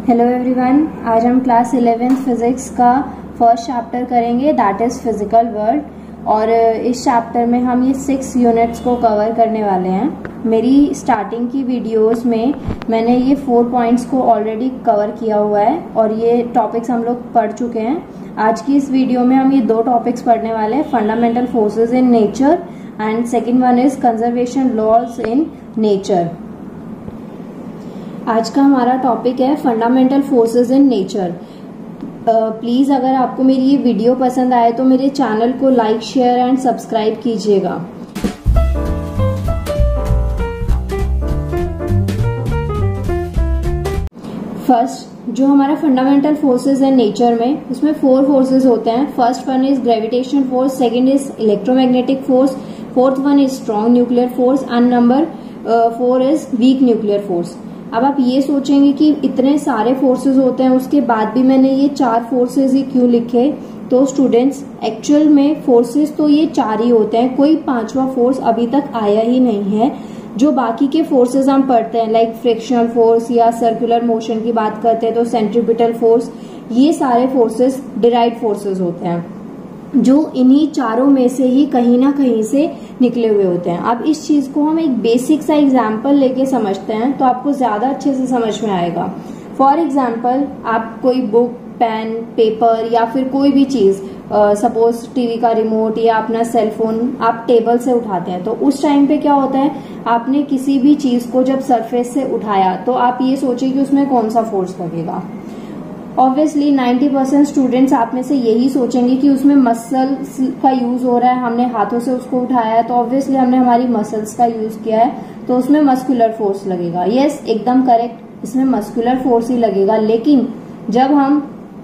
Hello everyone, आज हम class 11th physics का फर्स्ट चैप्टर करेंगे, दैट इज़ फिजिकल वर्ल्ड। और इस चैप्टर में हम ये 6 यूनिट्स को कवर करने वाले हैं। मेरी स्टार्टिंग की वीडियोस में मैंने ये 4 पॉइंट्स को ऑलरेडी कवर किया हुआ है और ये टॉपिक्स हम लोग पढ़ चुके हैं। आज की इस वीडियो में हम ये 2 टॉपिक्स पढ़ने वाले हैं, fundamental forces in nature and second one is conservation laws in nature. आज का हमारा टॉपिक है fundamental forces in nature. Please अगर आपको मेरी ये वीडियो पसंद आए तो मेरे चैनल को लाइक, शेयर एंड सब्सक्राइब कीजिएगा। फर्स्ट, जो हमारा फंडामेंटल फोर्सेस है नेचर में, उसमें 4 फोर्सेस होते हैं। First one is gravitational force, second is electromagnetic force, fourth one is strong nuclear force and number 4 is weak nuclear force. अब आप ये सोचेंगे कि इतने सारे फोर्सेस होते हैं, उसके बाद भी मैंने ये 4 फोर्सेस ही क्यों लिखे। तो स्टूडेंट्स, एक्चुअल में फोर्सेस तो ये 4 ही होते हैं, कोई 5वां फोर्स अभी तक आया ही नहीं है। जो बाकी के फोर्सेस हम पढ़ते हैं लाइक फ्रिक्शनल फोर्स या सर्कुलर मोशन की बात करते हैं तो सेंट्रीपिटल फोर्स, ये सारे फोर्सेस डिराइव्ड फोर्सेस होते हैं जो इन्हीं चारों में से ही कहीं ना कहीं से निकले हुए होते हैं। अब इस चीज को हम एक बेसिक सा एग्जाम्पल लेके समझते हैं तो आपको ज्यादा अच्छे से समझ में आएगा। फॉर एग्जाम्पल, आप कोई बुक, पेन, पेपर या फिर कोई भी चीज, सपोज टीवी का रिमोट या अपना सेल फोन आप टेबल से उठाते हैं, तो उस टाइम पे क्या होता है, आपने किसी भी चीज को जब सरफेस से उठाया तो आप ये सोचिए कि उसमें कौन सा फोर्स लगेगा। ऑब्वियसली 90% स्टूडेंट्स आप में से यही सोचेंगे कि उसमें मसल्स का यूज हो रहा है, हमने हाथों से उसको उठाया है तो ऑब्वियसली हमने हमारी मसल्स का यूज किया है तो उसमें मस्कुलर फोर्स लगेगा। यस, एकदम करेक्ट, इसमें मस्कुलर फोर्स ही लगेगा। लेकिन जब हम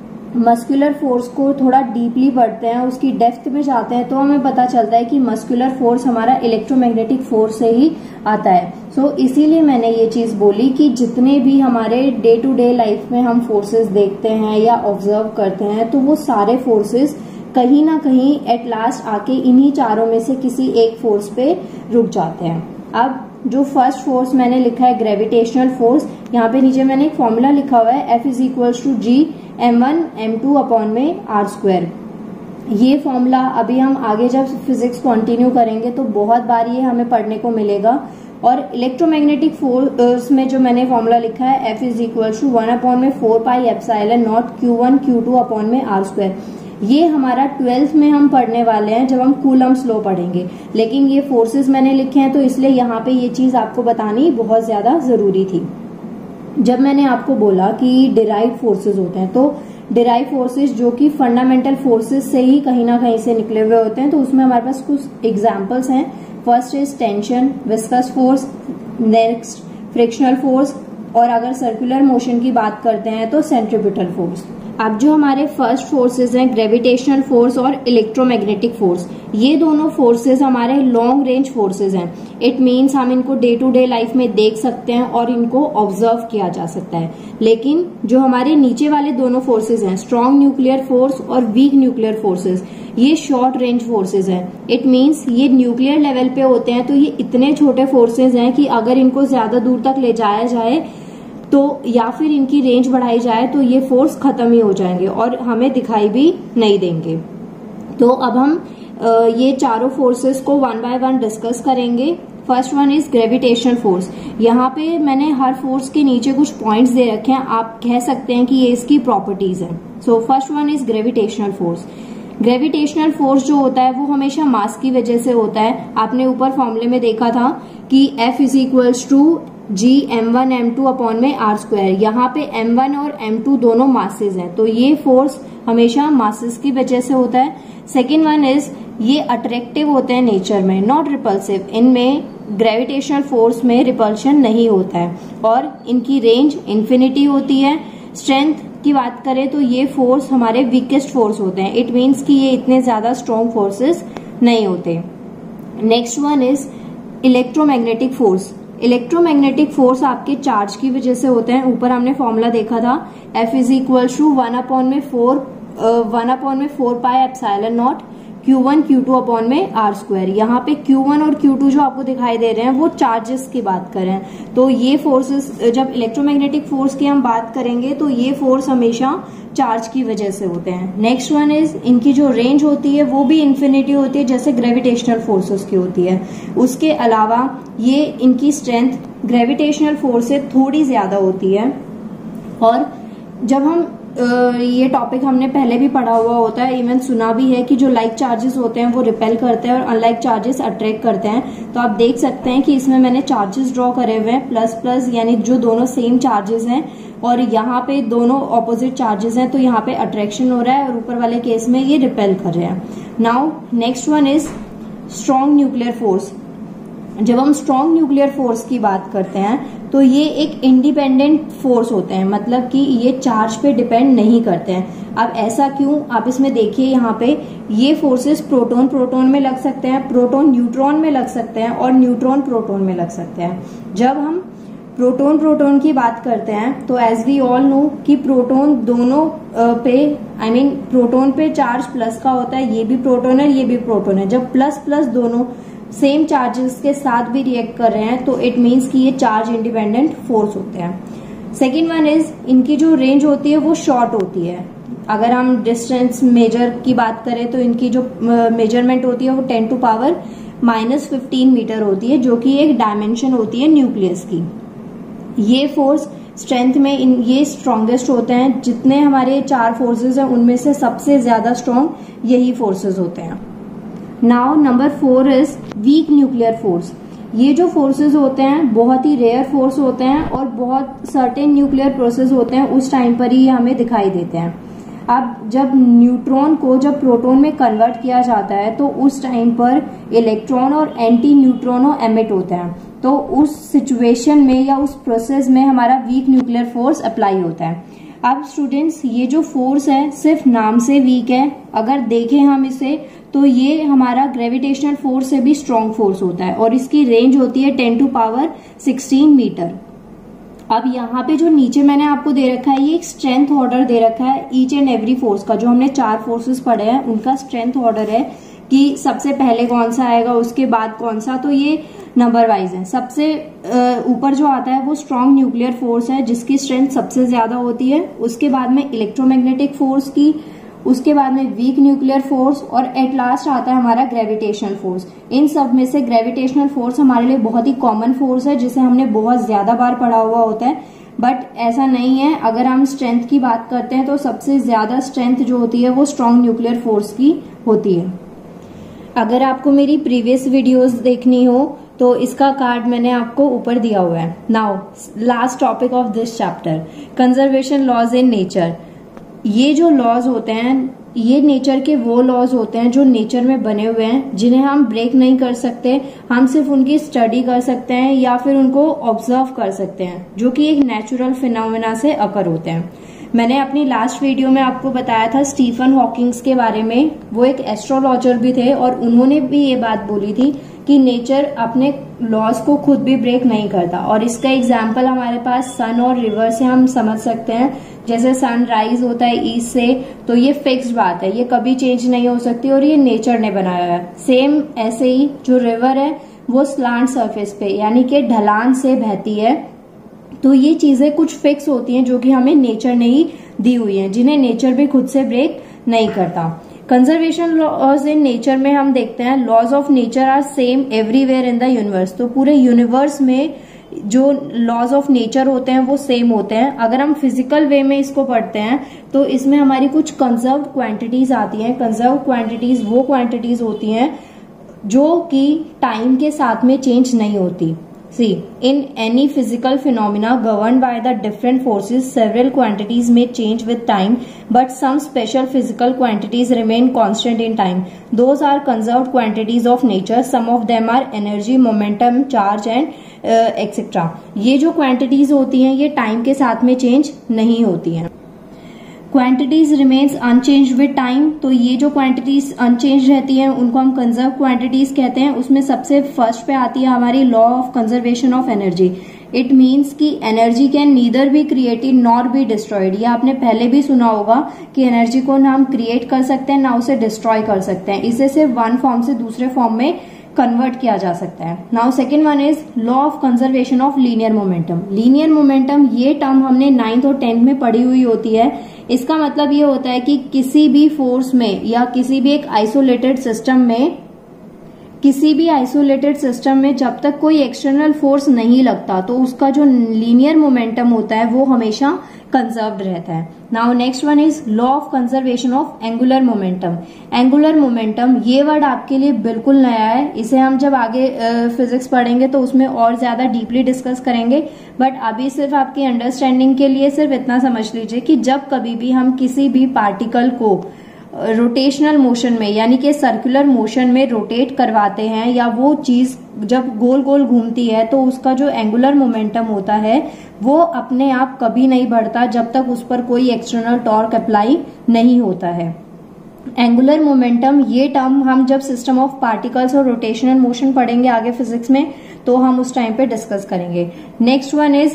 मस्कुलर फोर्स को थोड़ा डीपली पढ़ते हैं, उसकी डेप्थ में जाते हैं, तो हमें पता चलता है कि मस्कुलर फोर्स हमारा इलेक्ट्रोमैग्नेटिक फोर्स से ही आता है। सो इसीलिए मैंने ये चीज बोली कि जितने भी हमारे डे टू डे लाइफ में हम फोर्सेस देखते हैं या ऑब्जर्व करते हैं, तो वो सारे फोर्सेस कहीं ना कहीं एट लास्ट आके इन्हीं चारों में से किसी एक फोर्स पे रुक जाते हैं। अब जो फर्स्ट फोर्स मैंने लिखा है ग्रेविटेशनल फोर्स, यहाँ पे नीचे मैंने एक फॉर्मूला लिखा हुआ है, F=G m1 m2 अपॉन में r²। ये फॉर्मूला अभी हम आगे जब फिजिक्स कंटिन्यू करेंगे तो बहुत बार ये हमें पढ़ने को मिलेगा। और इलेक्ट्रोमैग्नेटिक फोर्स में जो मैंने फॉर्मूला लिखा है, F=1 अपॉन में 4πε0 Q1 Q2 अपॉन में r²। ये हमारा 12th में हम पढ़ने वाले हैं जब हम कूलम्ब्स लॉ पढ़ेंगे। लेकिन ये फोर्सेस मैंने लिखे हैं तो इसलिए यहाँ पे ये चीज आपको बतानी बहुत ज्यादा जरूरी थी। जब मैंने आपको बोला कि डिराइव्ड फोर्सेस होते हैं, तो डिराइव्ड फोर्सेस जो कि फंडामेंटल फोर्सेस से ही कहीं ना कहीं से निकले हुए होते हैं, तो उसमें हमारे पास कुछ एग्जांपल्स हैं। First is tension, viscous force, next frictional force, और अगर सर्कुलर मोशन की बात करते हैं तो सेंट्रीपिटल फोर्स। अब जो हमारे फर्स्ट फोर्सेस हैं ग्रेविटेशनल फोर्स और इलेक्ट्रोमैग्नेटिक फोर्स, ये दोनों फोर्सेस हमारे लॉन्ग रेंज फोर्सेस हैं। इट मीन्स हम इनको डे टू डे लाइफ में देख सकते हैं और इनको ऑब्जर्व किया जा सकता है। लेकिन जो हमारे नीचे वाले दोनों फोर्सेस हैं, स्ट्रॉन्ग न्यूक्लियर फोर्स और वीक न्यूक्लियर फोर्सेस, ये शॉर्ट रेंज फोर्सेस हैं। इट मीन्स ये न्यूक्लियर लेवल पे होते हैं, तो ये इतने छोटे फोर्सेस हैं कि अगर इनको ज्यादा दूर तक ले जाया जाए तो या फिर इनकी रेंज बढ़ाई जाए तो ये फोर्स खत्म ही हो जाएंगे और हमें दिखाई भी नहीं देंगे। तो अब हम ये चारों फोर्सेस को 1 बाय 1 डिस्कस करेंगे। First one is gravitational force. यहाँ पे मैंने हर फोर्स के नीचे कुछ पॉइंट्स दे रखे हैं, आप कह सकते हैं कि ये इसकी प्रॉपर्टीज है। So first one is gravitational force. Gravitational force जो होता है वो हमेशा मास की वजह से होता है। आपने ऊपर फॉर्मूले में देखा था कि F=G m1 m2 अपॉन में r²। यहाँ पे m1 और m2 दोनों मासेस हैं, तो ये फोर्स हमेशा मासेस की वजह से होता है। सेकेंड वन इज ये अट्रैक्टिव होते हैं नेचर में, नॉट रिपल्सिव। इनमें ग्रेविटेशनल फोर्स में रिपल्शन नहीं होता है और इनकी रेंज इन्फिनिटी होती है। स्ट्रेंथ की बात करें तो ये फोर्स हमारे वीकेस्ट फोर्स होते हैं। इट मीन्स कि ये इतने ज्यादा स्ट्रॉन्ग फोर्सेस नहीं होते। Next one is electromagnetic force. Electromagnetic force आपके चार्ज की वजह से होते हैं। ऊपर हमने फॉर्मूला देखा था, F=1 अपॉन में 4πε0 Q1 Q2 अपॉन में R स्क्वायर। यहाँ पे Q1 और Q2 जो आपको दिखाई दे रहे हैं वो चार्जेस की बात कर रहे हैं। तो ये फोर्सेस, जब इलेक्ट्रोमैग्नेटिक फोर्स की हम बात करेंगे तो ये फोर्स हमेशा चार्ज की वजह से होते हैं। नेक्स्ट वन इज, इनकी जो रेंज होती है वो भी इन्फिनिटी होती है जैसे ग्रेविटेशनल फोर्सेस की होती है। उसके अलावा ये इनकी स्ट्रेंथ ग्रेविटेशनल फोर्स से थोड़ी ज्यादा होती है। और जब हम ये टॉपिक हमने पहले भी पढ़ा हुआ होता है, इवन सुना भी है कि जो लाइक चार्जेस होते हैं वो रिपेल करते हैं और अनलाइक चार्जेस अट्रैक्ट करते हैं। तो आप देख सकते हैं कि इसमें मैंने चार्जेस ड्रॉ करे हुए हैं, प्लस प्लस यानी जो दोनों सेम चार्जेस हैं, और यहाँ पे दोनों ऑपोजिट चार्जेस हैं, तो यहाँ पे अट्रैक्शन हो रहा है और ऊपर वाले केस में ये रिपेल कर रहे हैं। Now next one is strong nuclear force. जब हम स्ट्रॉन्ग न्यूक्लियर फोर्स की बात करते हैं तो ये एक इंडिपेंडेंट फोर्स होते हैं, मतलब कि ये चार्ज पे डिपेंड नहीं करते हैं। अब ऐसा क्यों, आप इसमें देखिए यहाँ पे ये फोर्सेस प्रोटॉन प्रोटॉन में लग सकते हैं, प्रोटॉन न्यूट्रॉन में लग सकते हैं और न्यूट्रॉन प्रोटॉन में लग सकते हैं। जब हम प्रोटॉन प्रोटॉन की बात करते हैं तो एज वी ऑल नो कि प्रोटॉन दोनों पे प्रोटॉन पे चार्ज प्लस का होता है, ये भी प्रोटॉन है ये भी प्रोटॉन है। जब प्लस प्लस दोनों सेम चार्जेस के साथ भी रिएक्ट कर रहे हैं तो इट मीन्स कि ये चार्ज इंडिपेंडेंट फोर्स होते हैं। सेकेंड वन इज, इनकी जो रेंज होती है वो शॉर्ट होती है। अगर हम डिस्टेंस मेजर की बात करें तो इनकी जो मेजरमेंट होती है वो 10⁻⁻15 मीटर होती है, जो कि एक डायमेंशन होती है न्यूक्लियस की। ये फोर्स स्ट्रेंथ में ये स्ट्रॉन्गेस्ट होते हैं। जितने हमारे 4 फोर्सेस हैं उनमें से सबसे ज्यादा स्ट्रॉन्ग यही फोर्सेस होते हैं। Now number 4 is weak nuclear force. ये जो फोर्सेस होते हैं बहुत ही रेयर फोर्स होते हैं और बहुत सर्टेन न्यूक्लियर प्रोसेस होते हैं उस टाइम पर ही हमें दिखाई देते हैं। अब जब न्यूट्रॉन को जब प्रोटॉन में कन्वर्ट किया जाता है तो उस टाइम पर इलेक्ट्रॉन और एंटी न्यूट्रॉनो एमिट होते हैं, तो उस सिचुएशन में या उस प्रोसेस में हमारा वीक न्यूक्लियर फोर्स अप्लाई होता है। अब स्टूडेंट्स, ये जो फोर्स है सिर्फ नाम से वीक है, अगर देखें हम इसे तो ये हमारा ग्रेविटेशनल फोर्स से भी स्ट्रॉन्ग फोर्स होता है और इसकी रेंज होती है 10⁻16 मीटर। अब यहाँ पे जो नीचे मैंने आपको दे रखा है ये एक स्ट्रेंथ ऑर्डर दे रखा है ईच एंड एवरी फोर्स का। जो हमने 4 फोर्सेस पढ़े हैं उनका स्ट्रेंथ ऑर्डर है कि सबसे पहले कौन सा आएगा उसके बाद कौन सा, तो ये नंबर वाइज है। सबसे ऊपर जो आता है वो स्ट्रॉन्ग न्यूक्लियर फोर्स है जिसकी स्ट्रेंथ सबसे ज्यादा होती है। उसके बाद में इलेक्ट्रोमैग्नेटिक फोर्स की, उसके बाद में वीक न्यूक्लियर फोर्स और एट लास्ट आता है हमारा ग्रेविटेशनल फोर्स। इन सब में से ग्रेविटेशनल फोर्स हमारे लिए बहुत ही कॉमन फोर्स है जिसे हमने बहुत ज्यादा बार पढ़ा हुआ होता है, बट ऐसा नहीं है। अगर हम स्ट्रेंथ की बात करते हैं तो सबसे ज्यादा स्ट्रेंथ जो होती है वो स्ट्रॉन्ग न्यूक्लियर फोर्स की होती है। अगर आपको मेरी प्रीवियस वीडियोस देखनी हो तो इसका कार्ड मैंने आपको ऊपर दिया हुआ है। Now last topic of this chapter, conservation laws in nature. ये जो लॉज होते हैं ये नेचर के वो लॉज होते हैं जो नेचर में बने हुए हैं, जिन्हें हम ब्रेक नहीं कर सकते। हम सिर्फ उनकी स्टडी कर सकते हैं या फिर उनको ऑब्जर्व कर सकते हैं, जो कि एक नेचुरल फिनोमेना से अकर होते हैं। मैंने अपनी लास्ट वीडियो में आपको बताया था स्टीफन हॉकिंग्स के बारे में। वो एक एस्ट्रोलॉजर भी थे और उन्होंने भी ये बात बोली थी कि नेचर अपने लॉज को खुद भी ब्रेक नहीं करता। और इसका एग्जाम्पल हमारे पास सन और रिवर से हम समझ सकते हैं। जैसे सन राइज होता है ईस्ट से, तो ये फिक्स्ड बात है, ये कभी चेंज नहीं हो सकती और ये नेचर ने बनाया है। सेम ऐसे ही जो रिवर है वो स्लांट सरफेस पे यानी कि ढलान से बहती है, तो ये चीजें कुछ फिक्स होती हैं जो कि हमें नेचर ने ही दी हुई हैं, जिन्हें नेचर भी खुद से ब्रेक नहीं करता। कंजर्वेशन लॉज इन नेचर में हम देखते हैं laws of nature are same everywhere in the universe. तो पूरे यूनिवर्स में जो लॉज ऑफ नेचर होते हैं वो सेम होते हैं। अगर हम फिजिकल वे में इसको पढ़ते हैं तो इसमें हमारी कुछ कंजर्व्ड क्वांटिटीज आती हैं। कंजर्व्ड क्वांटिटीज वो क्वांटिटीज होती हैं जो कि टाइम के साथ में चेंज नहीं होती। See, in any physical phenomena governed by the different forces, several quantities may change with time, but some special physical quantities remain constant in time. Those are conserved quantities of nature. Some of them are energy, momentum, charge and etc. ये जो quantities होती हैं ये time के साथ में change नहीं होती हैं। Quantities remains unchange with time. तो ये जो क्वांटिटीज अनचेंज रहती हैं उनको हम कंजर्व क्वांटिटीज कहते हैं। उसमें सबसे फर्स्ट पे आती है हमारी law of conservation of energy. It means कि energy can neither be created nor be destroyed. ये आपने पहले भी सुना होगा कि एनर्जी को ना हम क्रिएट कर सकते हैं ना उसे डिस्ट्रॉय कर सकते हैं, इसे सिर्फ वन फॉर्म से दूसरे फॉर्म में कन्वर्ट किया जा सकता है। Now second one is law of conservation of linear momentum. Linear momentum ये टर्म हमने 9th और 10th में पढ़ी हुई होती है। इसका मतलब ये होता है कि किसी भी फोर्स में या किसी भी एक आइसोलेटेड सिस्टम में जब तक कोई एक्सटर्नल फोर्स नहीं लगता तो उसका जो लीनियर मोमेंटम होता है वो हमेशा कंजर्व्ड रहता है। Now next one is law of conservation of angular momentum. Angular momentum ये वर्ड आपके लिए बिल्कुल नया है, इसे हम जब आगे फिजिक्स पढ़ेंगे तो उसमें और ज्यादा डीपली डिस्कस करेंगे, बट अभी सिर्फ आपकी अंडरस्टैंडिंग के लिए सिर्फ इतना समझ लीजिए कि जब कभी भी हम किसी भी पार्टिकल को रोटेशनल मोशन में यानी कि सर्कुलर मोशन में रोटेट करवाते हैं या वो चीज जब गोल गोल घूमती है तो उसका जो एंगुलर मोमेंटम होता है वो अपने आप कभी नहीं बढ़ता जब तक उस पर कोई एक्सटर्नल टॉर्क अप्लाई नहीं होता है। एंगुलर मोमेंटम ये टर्म हम जब सिस्टम ऑफ पार्टिकल्स और रोटेशनल मोशन पढ़ेंगे आगे फिजिक्स में तो हम उस टाइम पे डिस्कस करेंगे। Next one is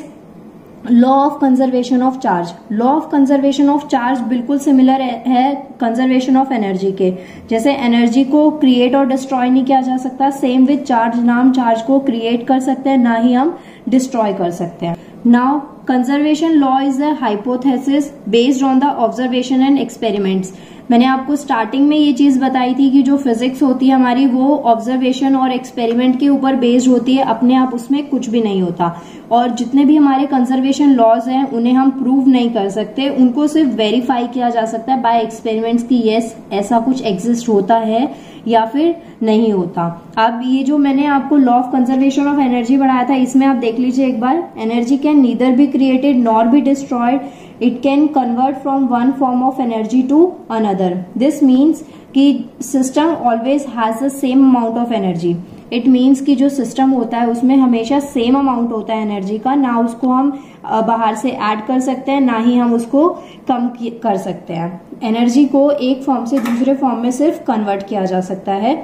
law of conservation of charge. Law of conservation of charge बिल्कुल सिमिलर है कंजर्वेशन ऑफ एनर्जी के। जैसे एनर्जी को क्रिएट और डिस्ट्रॉय नहीं किया जा सकता, सेम विद चार्ज, ना हम चार्ज को क्रिएट कर सकते हैं ना ही हम डिस्ट्रॉय कर सकते हैं। Now conservation law is a hypothesis based on the observation and experiments. मैंने आपको स्टार्टिंग में ये चीज बताई थी कि जो फिजिक्स होती है हमारी वो ऑब्जर्वेशन और एक्सपेरिमेंट के ऊपर बेस्ड होती है, अपने आप उसमें कुछ भी नहीं होता। और जितने भी हमारे कंजर्वेशन लॉज हैं उन्हें हम प्रूव नहीं कर सकते, उनको सिर्फ वेरीफाई किया जा सकता है बाय एक्सपेरिमेंट्स की यस ऐसा कुछ एग्जिस्ट होता है या फिर नहीं होता। अब ये जो मैंने आपको law of conservation of energy पढ़ाया था इसमें आप देख लीजिए एक बार, energy can neither be created nor be destroyed, it can convert from one form of energy to another. This means कि system always has the same amount of energy. It means कि जो सिस्टम होता है उसमें हमेशा same amount होता है energy का, ना उसको हम बाहर से ऐड कर सकते हैं ना ही हम उसको कम कर सकते हैं। एनर्जी को एक फॉर्म से दूसरे फॉर्म में सिर्फ कन्वर्ट किया जा सकता है।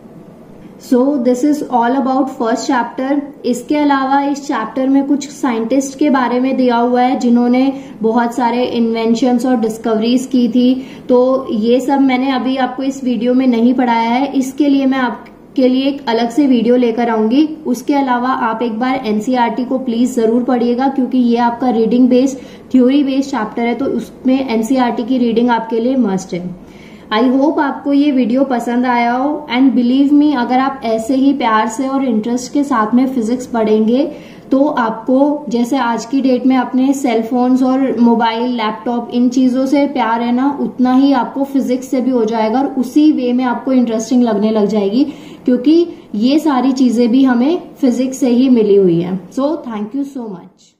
So this is all about first chapter. इसके अलावा इस चैप्टर में कुछ साइंटिस्ट के बारे में दिया हुआ है जिन्होंने बहुत सारे इन्वेंशंस और डिस्कवरीज की थी, तो ये सब मैंने अभी आपको इस वीडियो में नहीं पढ़ाया है, इसके लिए मैं आपके लिए एक अलग से वीडियो लेकर आऊंगी। उसके अलावा आप एक बार एनसीईआरटी को प्लीज जरूर पढ़िएगा क्योंकि ये आपका reading based theory based chapter है, तो उसमें एनसीईआरटी की रीडिंग आपके लिए मस्ट है। आई होप आपको ये वीडियो पसंद आया हो एंड बिलीव मी अगर आप ऐसे ही प्यार से और इंटरेस्ट के साथ में फिजिक्स पढ़ेंगे तो आपको जैसे आज की डेट में अपने सेल फोन्स और मोबाइल लैपटॉप इन चीजों से प्यार है ना, उतना ही आपको फिजिक्स से भी हो जाएगा और उसी वे में आपको इंटरेस्टिंग लगने लग जाएगी क्योंकि ये सारी चीजें भी हमें फिजिक्स से ही मिली हुई है। So thank you so much.